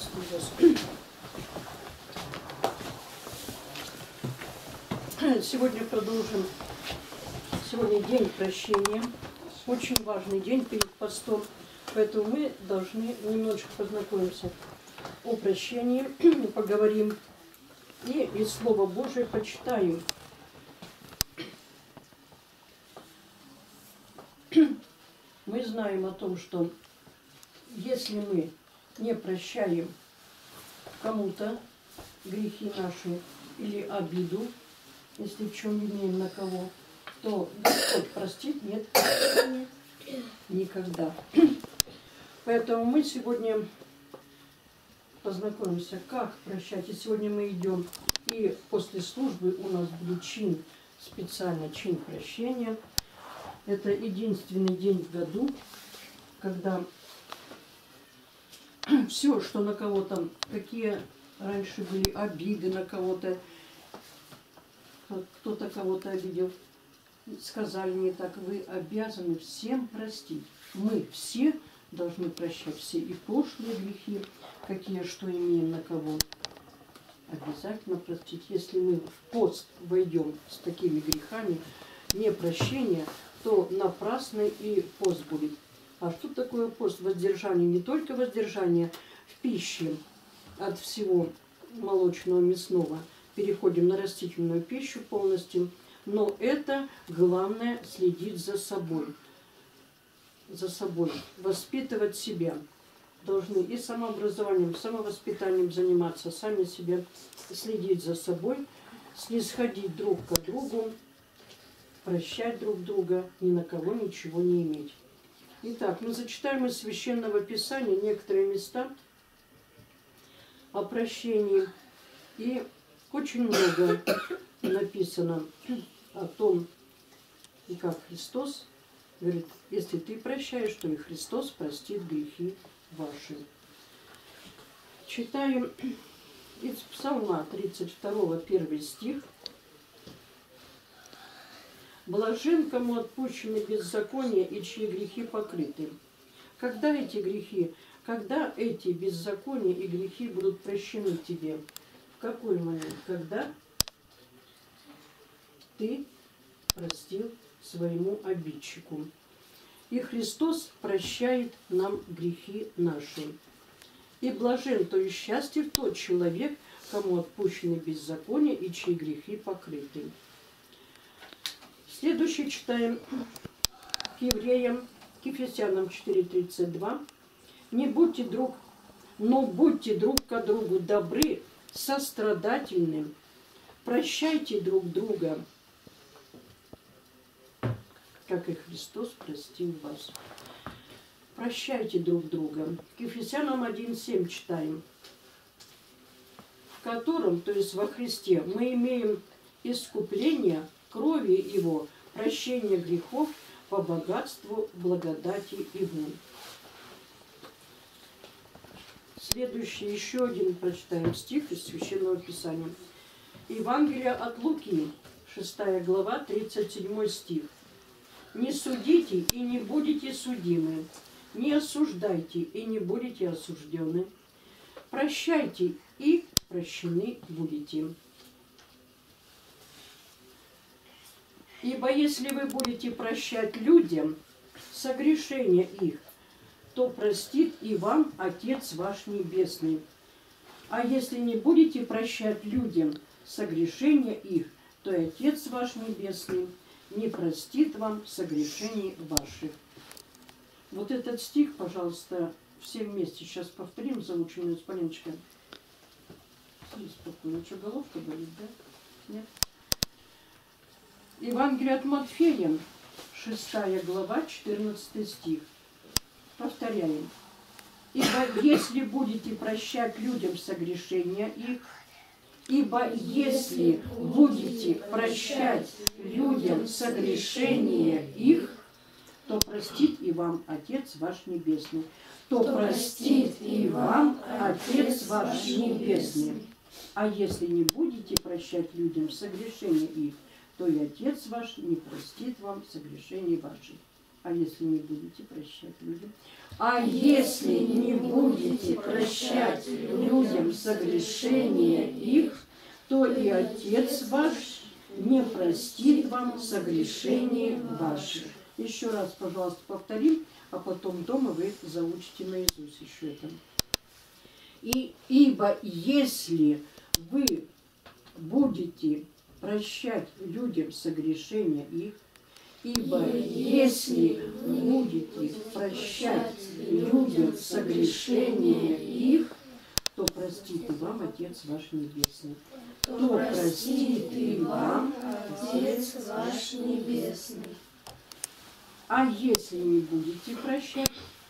Приветствую вас. Сегодня продолжим. Сегодня день прощения. Очень важный день перед постом. Поэтому мы должны немножечко познакомиться о прощении, поговорим и из Слова Божие почитаем. Мы знаем о том, что если мы не прощаем кому-то грехи наши или обиду, если в чем имеем на кого, то Господь простит нет никогда. Поэтому мы сегодня познакомимся, как прощать. И сегодня мы идем, и после службы у нас будет чин, специально чин прощения. Это единственный день в году, когда все, что на кого-то, какие раньше были обиды на кого-то, кто-то кого-то обидел, сказали не так, вы обязаны всем простить. Мы все должны прощать, все и прошлые грехи, какие что имеем на кого. Обязательно простить. Если мы в пост войдем с такими грехами, непрощения, то напрасный и пост будет. А что такое пост? Воздержание. Не только воздержание в пище от всего молочного, мясного. Переходим на растительную пищу полностью. Но это главное следить за собой. За собой. Воспитывать себя. Должны и самообразованием, самовоспитанием заниматься, сами себя следить за собой, снисходить друг к другу, прощать друг друга, ни на кого ничего не иметь. Итак, мы зачитаем из Священного Писания некоторые места о прощении. И очень много написано о том, и как Христос говорит, если ты прощаешь, то и Христос простит грехи ваши. Читаем из Псалма 32, 1 стих. Блажен, кому отпущены беззакония и чьи грехи покрыты. Когда эти грехи, когда эти беззакония и грехи будут прощены тебе? В какой момент? Когда ты простил своему обидчику. И Христос прощает нам грехи наши. И блажен, то есть счастлив тот человек, кому отпущены беззакония и чьи грехи покрыты. Следующий читаем к Евреям, к Ефесянам 4:32. Не будьте друг, но будьте друг к другу добры, сострадательны, прощайте друг друга, как и Христос простил вас. Прощайте друг друга. К Ефесянам 1:7 читаем. В котором, то есть во Христе, мы имеем искупление крови Его, прощение грехов по богатству благодати Его. Следующий, еще один прочитаем стих из Священного Писания. Евангелие от Луки, 6 глава, 37 стих. Не судите и не будете судимы, не осуждайте и не будете осуждены. Прощайте и прощены будете. Ибо если вы будете прощать людям согрешения их, то простит и вам Отец ваш Небесный. А если не будете прощать людям согрешения их, то и Отец ваш Небесный не простит вам согрешений ваших. Вот этот стих, пожалуйста, все вместе сейчас повторим, заученную с Полиночкой. Спокойно. Что, головка болит, да? Нет? Евангелие от Матфея, 6 глава, 14 стих. Повторяем. Ибо если будете прощать людям согрешения их, ибо если будете прощать людям согрешения их, то простит и вам Отец ваш Небесный. То простит и вам Отец ваш Небесный. А если не будете прощать людям согрешения их, то и Отец ваш не простит вам согрешений ваших. А если не будете прощать людям. А если не будете прощать людям согрешения их, то и Отец ваш не простит вам согрешения ваших. Еще раз, пожалуйста, повторим, а потом дома вы заучите наизусть еще это. Ибо если вы будете прощать людям согрешения их, ибо если вы будете прощать людям согрешения их, то простит и вам Отец ваш Небесный. То простит и вам Отец ваш Небесный. А если не будете прощать,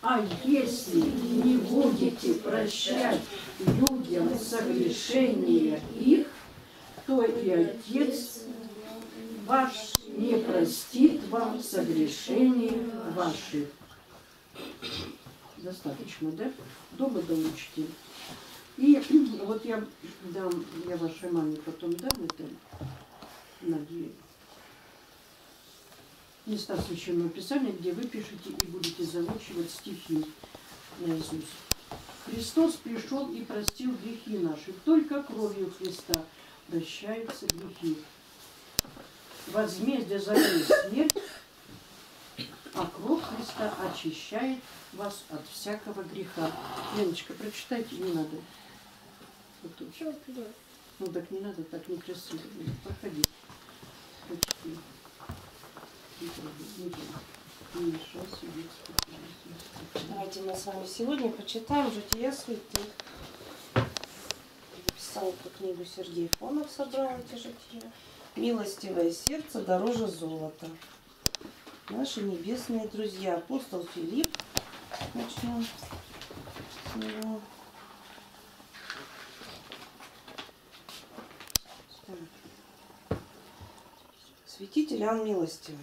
людям согрешения их, то и Отец ваш не простит вам согрешения ваших. Достаточно, да? Дома доучите. И вот я вашей маме потом дам это на места Священного Писания, где вы пишете и будете заучивать стихи наизусть. Христос пришел и простил грехи наши. Только кровью Христа прощаются грехи. Возмездие за грех смерть, а кровь Христа очищает вас от всякого греха. Леночка, прочитайте, не надо. Вот тут. Ну так не надо, так некрасиво. Проходи. Прочти. Давайте мы с вами сегодня почитаем «Жития святых». Написал эту книгу Сергей Фонов, собрал эти жития. «Милостивое сердце дороже золота». Наши небесные друзья. Апостол Филипп. Начнем с него. Святитель Иоанн Милостивый.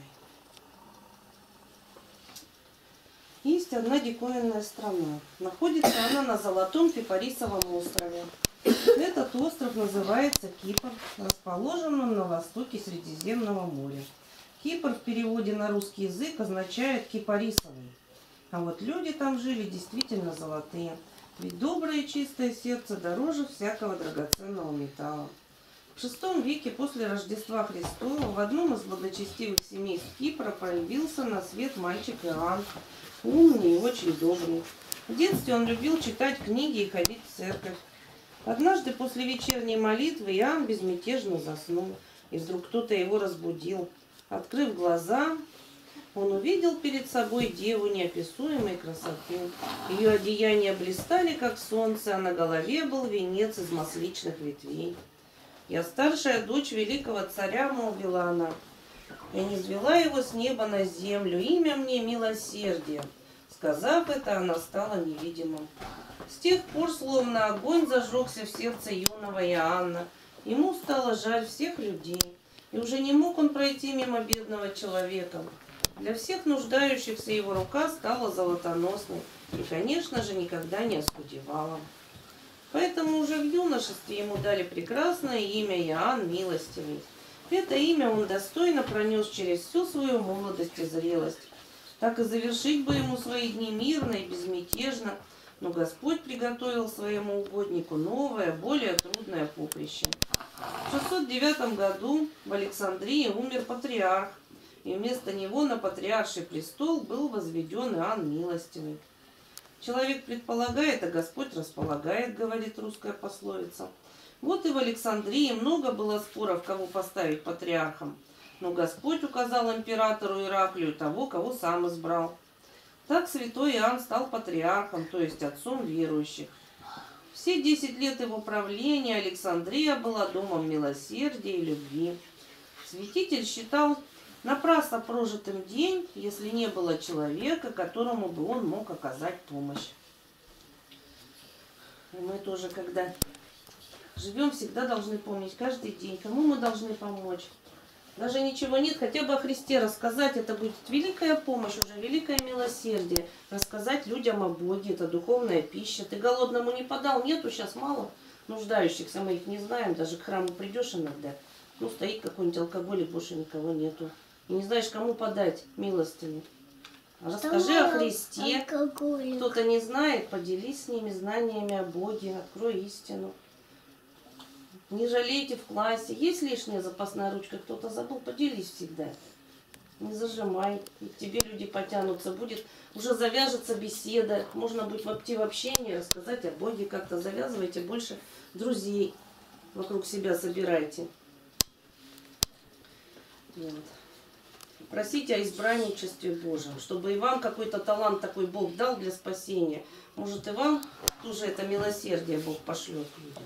Есть одна диковинная страна. Находится она на Золотом Кипарисовом острове. Этот остров называется Кипр, расположен он на востоке Средиземного моря. Кипр в переводе на русский язык означает «кипарисовый». А вот люди там жили действительно золотые. Ведь доброе и чистое сердце дороже всякого драгоценного металла. В VI веке после Рождества Христова в одном из благочестивых семейств Кипра появился на свет мальчик Иоанн, умный и очень добрый. В детстве он любил читать книги и ходить в церковь. Однажды после вечерней молитвы Иоанн безмятежно заснул, и вдруг кто-то его разбудил. Открыв глаза, он увидел перед собой деву неописуемой красоты. Ее одеяния блистали, как солнце, а на голове был венец из масличных ветвей. «Я старшая дочь великого царя», — молвила она. «Я низвела его с неба на землю, имя мне милосердие». Сказав это, она стала невидимым. С тех пор словно огонь зажегся в сердце юного Иоанна. Ему стало жаль всех людей, и уже не мог он пройти мимо бедного человека. Для всех нуждающихся его рука стала золотоносной и, конечно же, никогда не оскудевала. Поэтому уже в юношестве ему дали прекрасное имя Иоанн Милостивый. Это имя он достойно пронес через всю свою молодость и зрелость. Так и завершить бы ему свои дни мирно и безмятежно, но Господь приготовил своему угоднику новое, более трудное поприще. В 609 году в Александрии умер патриарх, и вместо него на патриарший престол был возведен Иоанн Милостивый. «Человек предполагает, а Господь располагает», говорит русская пословица. Вот и в Александрии много было споров, кого поставить патриархом, но Господь указал императору Ираклию того, кого сам избрал. Так святой Иоанн стал патриархом, то есть отцом верующих. Все 10 лет его правления Александрия была домом милосердия и любви. Святитель считал напрасно прожитым день, если не было человека, которому бы он мог оказать помощь. И мы тоже, когда живем, всегда должны помнить каждый день, кому мы должны помочь. Даже ничего нет, хотя бы о Христе рассказать, это будет великая помощь, уже великое милосердие. Рассказать людям о Боге, это духовная пища. Ты голодному не подал, нету сейчас мало нуждающихся, мы их не знаем, даже к храму придешь иногда. Ну, стоит какой-нибудь алкоголик, больше никого нету. И не знаешь, кому подать милостыню. Расскажи о Христе. Кто-то не знает, поделись с ними знаниями о Боге, открой истину. Не жалейте в классе. Есть лишняя запасная ручка, кто-то забыл, поделись всегда. Не зажимай, и к тебе люди потянутся. Будет, уже завяжется беседа. Можно будет войти в общение, рассказать о Боге как-то. Завязывайте больше друзей. Вокруг себя собирайте. Вот. Просите о избранничестве Божьем, чтобы и вам какой-то талант такой Бог дал для спасения. Может, и вам тоже это милосердие Бог пошлет людям.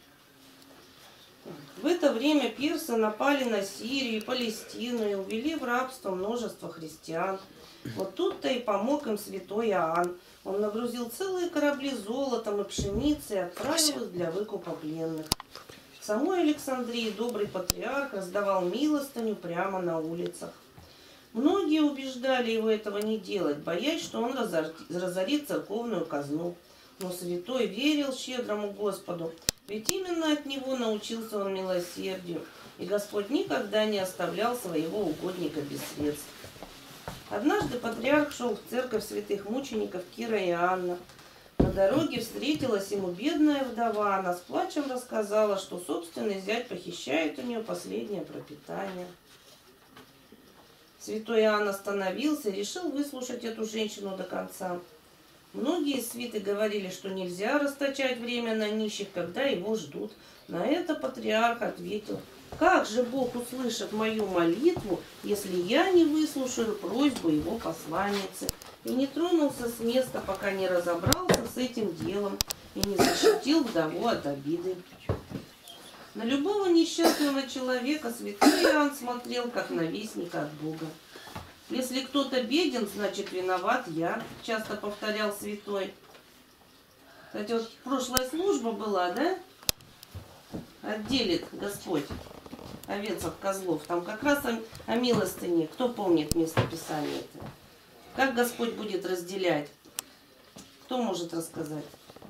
В это время персы напали на Сирию и Палестину и увели в рабство множество христиан. Вот тут-то и помог им святой Иоанн. Он нагрузил целые корабли золотом и пшеницей и отправил их для выкупа пленных. В самой Александрии добрый патриарх раздавал милостыню прямо на улицах. Многие убеждали его этого не делать, боясь, что он разорит церковную казну. Но святой верил щедрому Господу, ведь именно от него научился он милосердию, и Господь никогда не оставлял своего угодника без средств. Однажды патриарх шел в церковь святых мучеников Кира и Анна. На дороге встретилась ему бедная вдова. Она с плачем рассказала, что собственный зять похищает у нее последнее пропитание. Святой Иоанн остановился и решил выслушать эту женщину до конца. Многие свиты говорили, что нельзя расточать время на нищих, когда его ждут. На это патриарх ответил: «Как же Бог услышит мою молитву, если я не выслушаю просьбу его посланницы?» И не тронулся с места, пока не разобрался с этим делом и не защитил вдову от обиды. На любого несчастного человека святой Иоанн смотрел, как на вестника от Бога. «Если кто-то беден, значит виноват я», часто повторял святой. Кстати, вот прошлая служба была, да? Отделит Господь овец от козлов. Там как раз о милостыне. Кто помнит место Писания это? Как Господь будет разделять? Кто может рассказать?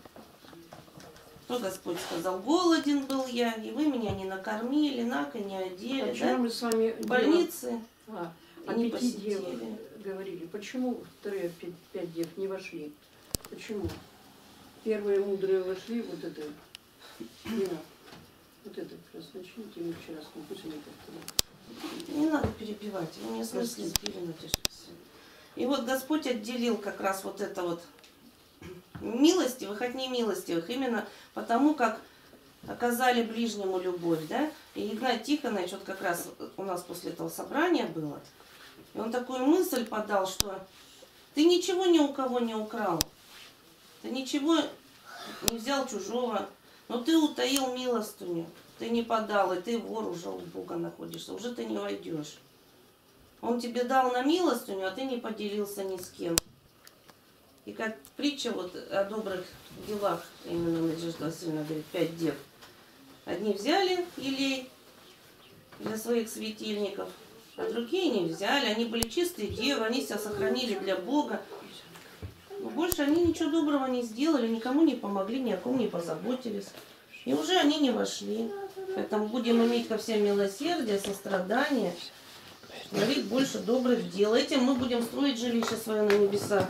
Что Господь сказал? Голоден был я, и вы меня не накормили, не одели. Вчера да? мы с вами В больнице о не 5 посетили. дев говорили. Почему вторые 5 дев не вошли? Почему? Первые мудрые вошли, вот это, Нина, вот это как раз начните, мы вчера с ним, пусть они повторяют. Не надо перебивать, вы мне смысле сбили на те. И вот Господь отделил как раз вот это вот милостивых от немилостивых, именно потому, как оказали ближнему любовь, да? И Игнат Тихонович, вот как раз у нас после этого собрания было, и он такую мысль подал, что ты ничего ни у кого не украл, ты ничего не взял чужого, но ты утаил милостыню, ты не подал, и ты вор уже у Бога находишься, уже ты не войдешь. Он тебе дал на милостыню, а ты не поделился ни с кем. И как притча вот о добрых делах, именно Надежда Васильевна говорит, 5 дев. Одни взяли елей для своих светильников, а другие не взяли. Они были чистые девы, они себя сохранили для Бога. Но больше они ничего доброго не сделали, никому не помогли, ни о ком не позаботились. И уже они не вошли. Поэтому будем иметь ко всем милосердие, сострадание, творить больше добрых дел. Этим мы будем строить жилище свое на небесах.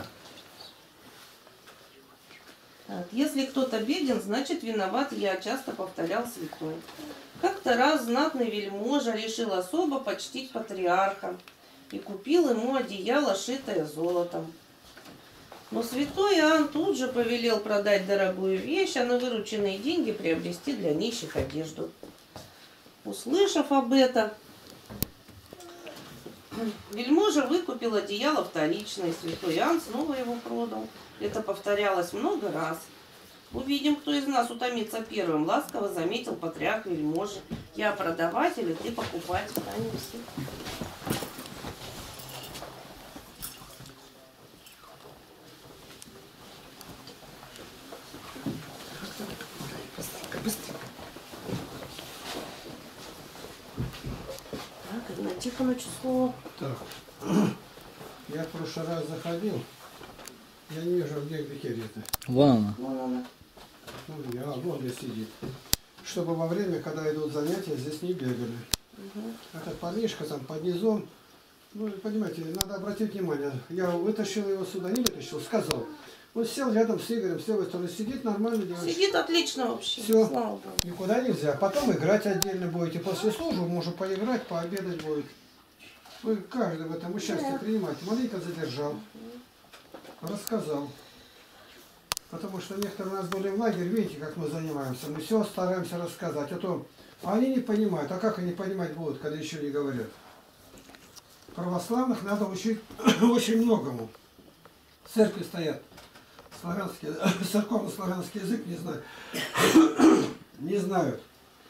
Так, если кто-то беден, значит виноват я, часто повторял святой. Как-то раз знатный вельможа решил особо почтить патриарха и купил ему одеяло, шитое золотом. Но святой Иоанн тут же повелел продать дорогую вещь, а на вырученные деньги приобрести для нищих одежду. Услышав об этом, вельможа выкупил одеяло вторично, и святой Иоанн снова его продал. Это повторялось много раз. Увидим, кто из нас утомится первым, ласково заметил патриарх вельможи. Я продаватель, и ты покупатель. Быстренько. Так, Игнат Тихонович слово. Так, я в прошлый раз заходил, я не вижу, где Викерия-то. Вон она. Вон она. Вот где сидит. Чтобы во время, когда идут занятия, здесь не бегали. Угу. Этот парнишка там под низом, Ну, понимаете, надо обратить внимание. Я вытащил его сюда, не вытащил, сказал. Он сел рядом с Игорем, с левой стороны сидит, нормально девочка. Сидит отлично вообще. Все, Слава Богу. никуда нельзя. Потом играть отдельно будете. После службы можно поиграть, пообедать будет. Вы каждый в этом участие принимаете. Маленько задержал. Рассказал. Потому что некоторые у нас были в лагере, видите, как мы занимаемся. Мы все стараемся рассказать. А то они не понимают. А как они понимать будут, когда еще не говорят? Православных надо учить очень многому. В церкви стоят. Славянский, церковно-славянский язык не знают. Не знают.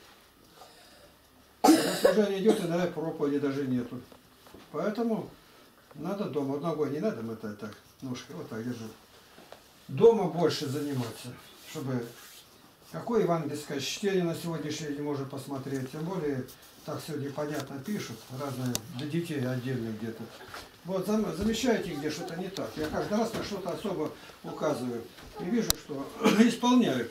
Когда служение идет, иногда проповеди даже нету. Поэтому надо дома. Ногой не надо, мы так, ножкой вот так держу. Дома больше заниматься, чтобы какое евангельское чтение на сегодняшний день можно посмотреть. Тем более, так сегодня понятно пишут, разные, для детей отдельно где-то. Вот замечаете, где что-то не так. Я каждый раз на что-то особо указываю. И вижу, что исполняют.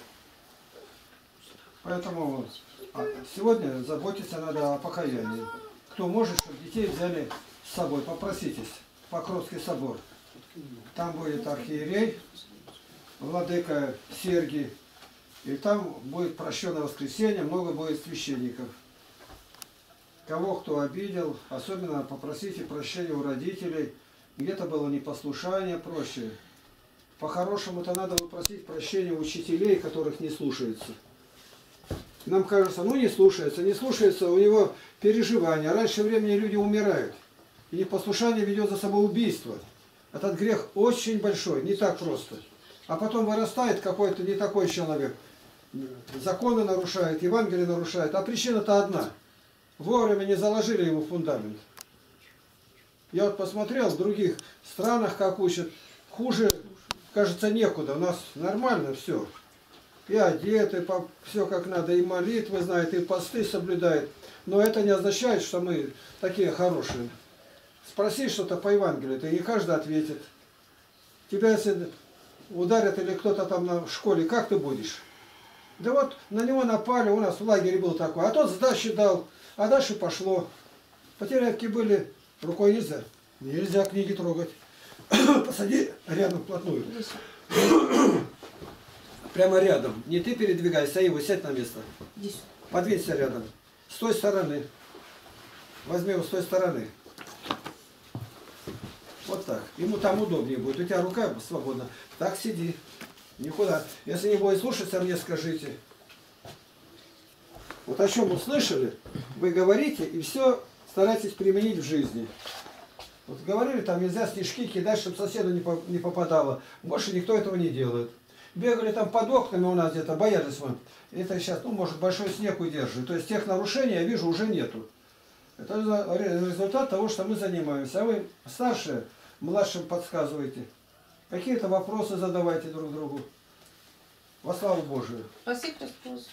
Поэтому сегодня заботиться надо о покаянии. Кто может, чтобы детей взяли с собой, попроситесь. Покровский собор. Там будет архиерей, владыка Сергий. И там будет прощенное воскресенье, много будет священников. Кого кто обидел, особенно попросите прощения у родителей. Где-то было непослушание, проще. По-хорошему-то надо попросить прощения у учителей, которых не слушаются. Нам кажется, ну не слушается, у него переживания. Раньше времени люди умирают. И непослушание ведет за собой убийство. Этот грех очень большой, не так просто. А потом вырастает какой-то не такой человек. Законы нарушает, Евангелие нарушает. А причина-то одна. Вовремя не заложили ему фундамент. Я вот посмотрел, в других странах как учат. Хуже, кажется, некуда. У нас нормально все. И одеты, все как надо, и молитвы знают, и посты соблюдают. Но это не означает, что мы такие хорошие. Спроси что-то по Евангелию, и не каждый ответит. Тебя если ударят или кто-то там в школе, как ты будешь? Да вот на него напали, у нас в лагере был такой, а тот сдачи дал, а дальше пошло. Потерявки были, рукой нельзя. Нельзя книги трогать. Посади рядом вплотную. Прямо рядом. Не ты передвигайся, а его сядь на место. Подвинься рядом. С той стороны. Возьми его с той стороны. Вот так. Ему там удобнее будет. У тебя рука свободна. Так сиди. Никуда. Если не будет слушаться, мне скажите. Вот о чем услышали, вы говорите и все старайтесь применить в жизни. Вот говорили, там нельзя снежки кидать, чтобы соседу не попадало. Больше никто этого не делает. Бегали там под окнами у нас где-то, боялись мы. Это сейчас, ну, может, большой снег удерживает. То есть тех нарушений, я вижу, уже нету. Это результат того, что мы занимаемся. А вы старшие, младшим подсказываете. Какие-то вопросы задавайте друг другу. Во славу Божию. Спаси Христос.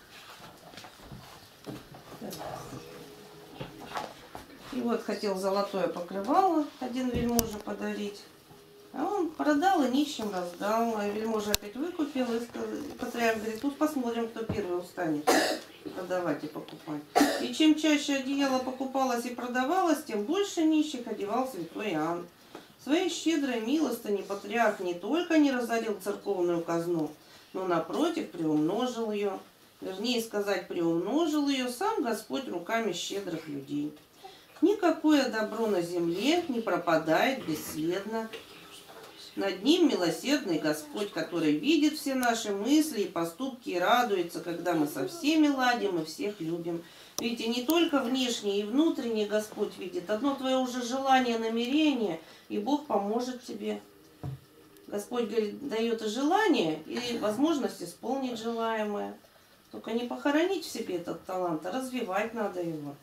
И вот хотел золотое покрывало один вельможа подарить. А он продал и нищим раздал. А вельможа опять выкупил. И патриарх говорит, тут посмотрим, кто первый устанет продавать и покупать. И чем чаще одеяло покупалось и продавалось, тем больше нищих одевал святой Иоанн. Своей щедрой милостыней патриарх не только не разорил церковную казну, но напротив приумножил ее. Вернее сказать, приумножил ее сам Господь руками щедрых людей. Никакое добро на земле не пропадает бесследно. Над ним милосердный Господь, который видит все наши мысли и поступки и радуется, когда мы со всеми ладим и всех любим. Видите, не только внешний и внутренний Господь видит. Одно твое уже желание, намерение, и Бог поможет тебе. Господь, говорит, дает и желание, и возможность исполнить желаемое. Только не похоронить в себе этот талант, а развивать надо его.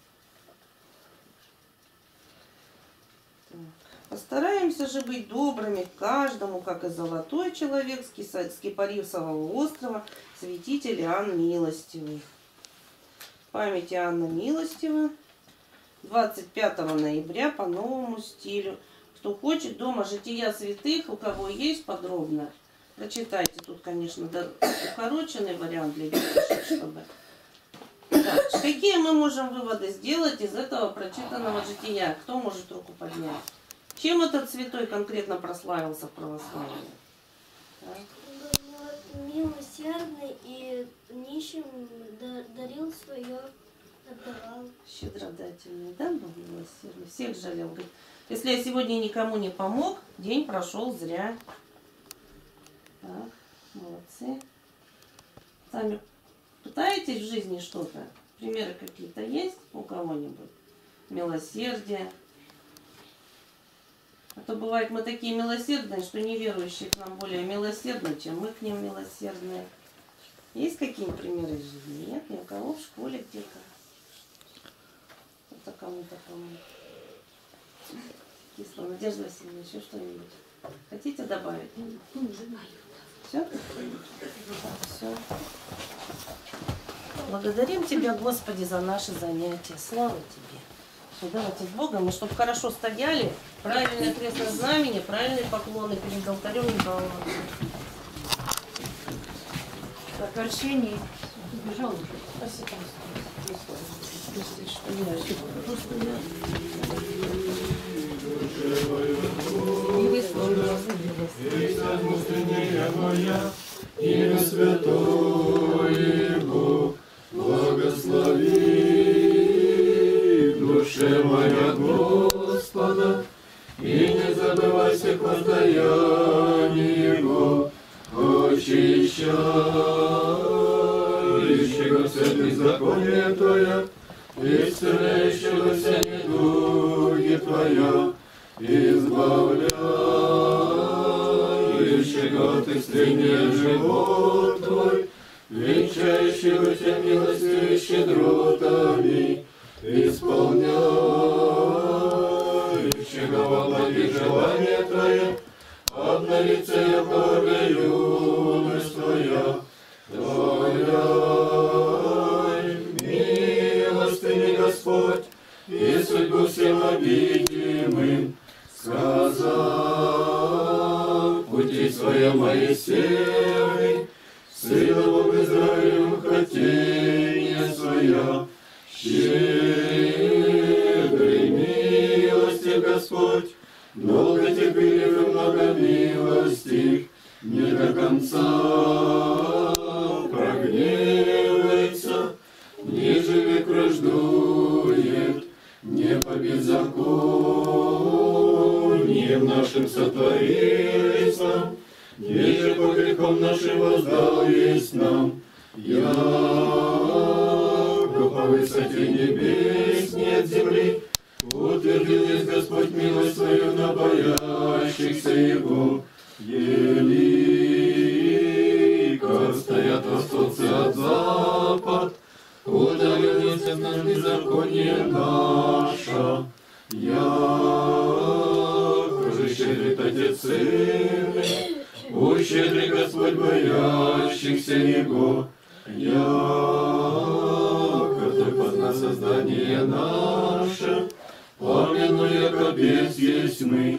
Так. Постараемся же быть добрыми к каждому, как и золотой человек с Кипарисового острова, святитель Иоанн Милостивый. Память Иоанна Милостивого 25 ноября по новому стилю. Кто хочет, дома жития святых, у кого есть подробно, прочитайте. Тут, конечно, укороченный вариант для детей, чтобы... Так, Итак, какие мы можем выводы сделать из этого прочитанного жития? Кто может руку поднять? Чем этот святой конкретно прославился в православии? Так. Милосердный и нищим дарил свое, отдавал. Щедродательный, да, был милосердный? Всех жалел. Говорит, если я сегодня никому не помог, день прошел зря. Так, молодцы. Сами пытаетесь в жизни что-то? Примеры какие-то есть у кого-нибудь? Милосердие. А то бывает, мы такие милосердные, что неверующие к нам более милосердны, чем мы к ним милосердные. Есть какие-нибудь примеры из жизни? Нет? Ни у кого в школе где-то? Кто-то кому-то помог. Кисло. Надежда Васильевна, еще что-нибудь? Хотите добавить? Все? Все. Благодарим Тебя, Господи, за наши занятия. Слава Тебе. Давайте с Богом, и чтобы хорошо стояли, правильное крестное знамение, правильные поклоны перед алтарем Николая. Так, Арсений убежал уже. Спасибо. Имя Святое Бог, благослови душе моя Господа, и не забывай всех воздаяние Его, очищающего все беззаконие Твоя, исцеляющего все недуги Твоя, избавляющего от истления живот Твой, венчающего Тебя милостью и щедротами, исполняющего во благие желания Твоя, обновится яко юность Твоя, Твоя милостыня, Господь, и судьбу всем обидимым, сказал пути своя Моисею, сыновом Израилем хотение своя, щедрый милости Господь, долго терпелив и много милостив, не до конца прогневается, ниже век враждует, не по беззакониям нашим сотворились нам, ниже по грехам нашим воздались нам, яко по высоте небес нет земли, утвердил есть Господь милость свою на боящихся Его. Велико стоят восточцы от запад, удаленность наш беззаконие наша. Яко же щедрит Отец Сына, ущедрит Господь боящихся Его. Яко Твой позна создание наше, помянуя, как без есть мы,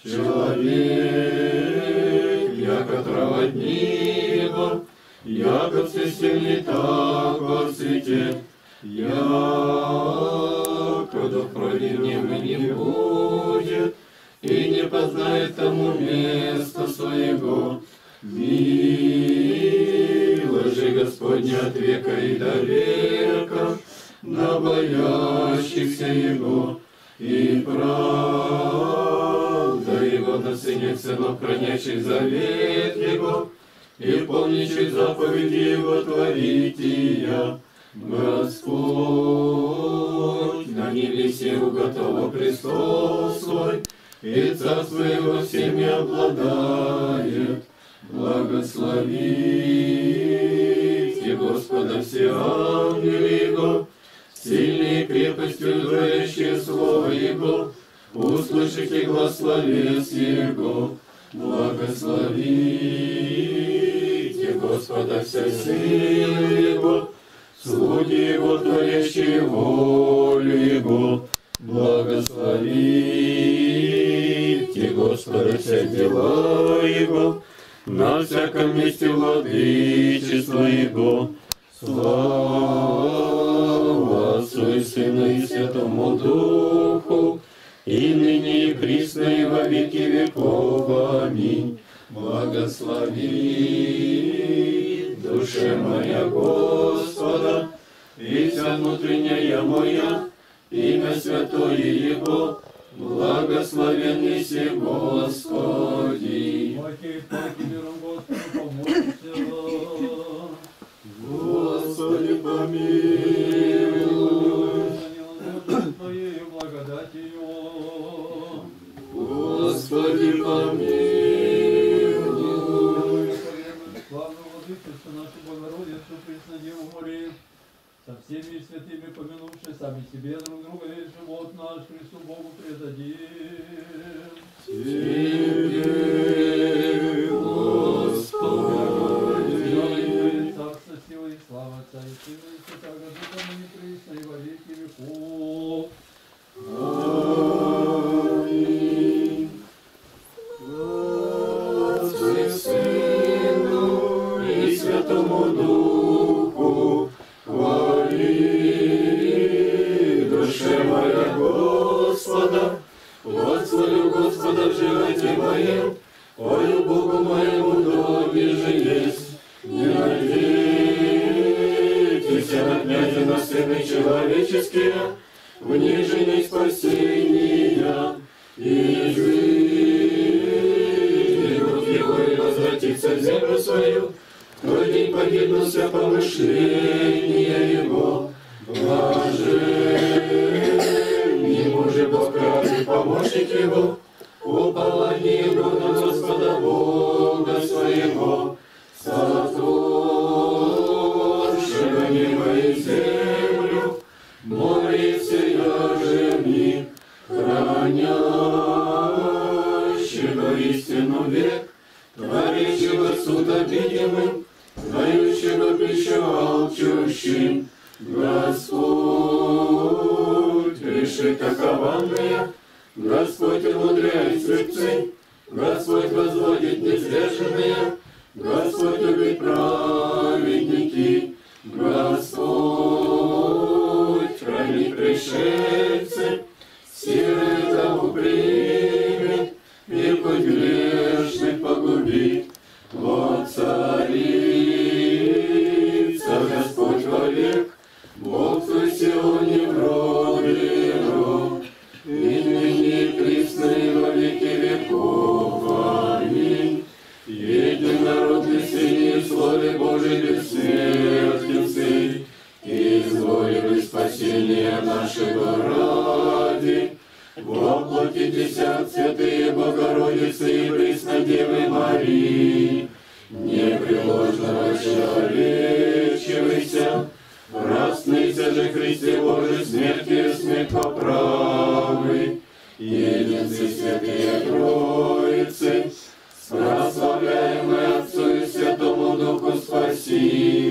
человек, яко трава днева, яко всесильный так воцветет, яко дух провинимый не будет, и не познает тому места своего. Милость же Господня от века и до века на боящихся Его, и правда Его на сынях сынов, хранящих завет Его, и помнящих заповеди Его творития. Господь на небесе уготовил престол свой, и царство Его всеми обладает. Благословите Господа все ангелы Его, сильной крепостью дворящее слово Его, услышите глас словес Его. Благословите Господа вся сила Его, слуги Его, творящие волю Его. Благословите Господа вся дела Его, на всяком месте владычество Его. Слава Сыну и Святому Духу, и ныне и присно и во веки веков. Аминь. Благослови, душе моя Господа, и вся внутренняя моя, имя святое Его, благословен еси Господи. Господи, помилуй. Господи, помилуй. Славную владычицу нашу Богородицу, Преснодеву Марию, со всеми святыми помянувши сами себе друг друга, весь живот наш Христу Богу предадим. Тебе, Господи. Царство, сила и слава Отца и Сына и Святаго Духа, ныне присно и во веки веков. Аминь. Отцу и Сыну и Святому Духу, хвали, душе моя Господа, восхвалю Господа в животе моем, пою Богу моему доме же есть. Не надейтесь на князя, на сыны человеческие, в нижней спасения, и живут его и возвратится в землю свою, в тот день погибнулся помышления его. Блажен ему же Бог рад и помощник его, упование его на Господа Бога своего, сотворшего небо и землю, море сия жми, хранящего истину век, творящего суд обидимым, дающего пищу алчущим. Господь решит окованные, Господь умудряет слепцы, Господь возводит низверженные, Господь любит праведники, Господь хранит пришельцы, силой того примет, и хоть грешных погубит. Вот царица Господь вовек, Бог в Сионе в роде род, и ныне и присно и во веки веков. Аминь. Единородный Сын и в Слове Божий бессмертен Сын, изволили спасения нашего ради, воплотитесь от святые Богородицы и Преснодевы Марии, непреложного человечивайся, раснися же Христе Божий смертью смерть поправы, единцы святые Троицы, прославляемые Отцу и Святому Духу спаси.